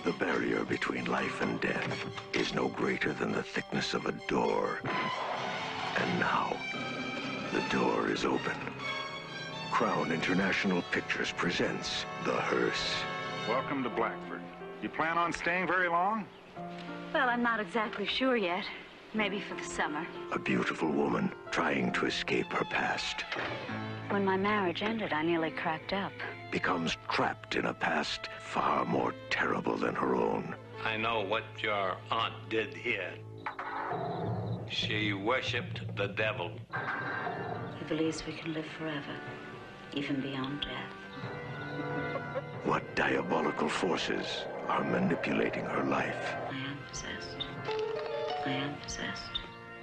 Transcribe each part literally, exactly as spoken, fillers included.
The barrier between life and death is no greater than the thickness of a door. And now, the door is open. Crown International Pictures presents The Hearse. Welcome to Blackford. You plan on staying very long? Well, I'm not exactly sure yet. Maybe for the summer. A beautiful woman trying to escape her past. When my marriage ended, I nearly cracked up. Becomes trapped in a past far more terrible than her own. I know what your aunt did here. She worshipped the devil. He believes we can live forever, even beyond death. What diabolical forces are manipulating her life? I am possessed. I am possessed.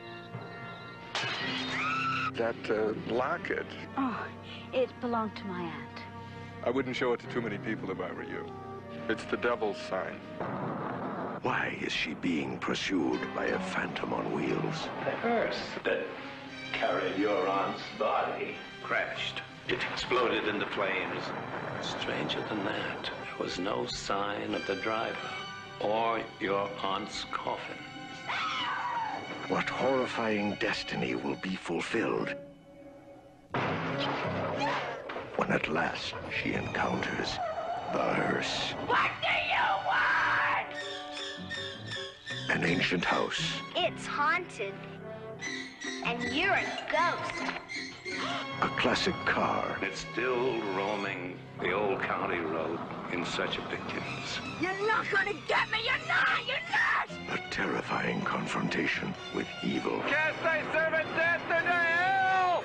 That uh, locket, Oh, it belonged to my aunt. I wouldn't show it to too many people if I were you. It's the devil's sign. Why is she being pursued by a phantom on wheels? The hearse that carried your aunt's body crashed. It exploded into flames. Stranger than that, there was no sign of the driver or your aunt's coffin. What horrifying destiny will be fulfilled when at last she encounters the hearse? What do you want? An ancient house. It's haunted. And you're a ghost. A classic car. It's still roaming the old county road in search of victims. You're not gonna get me, you're not, you're not! A terrifying confrontation with evil. Cast thy servant death into hell!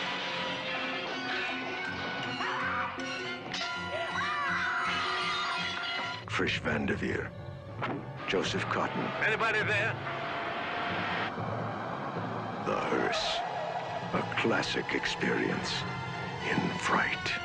Trish Van Devere. Joseph Cotton. Anybody there? The Hearse. A classic experience in fright.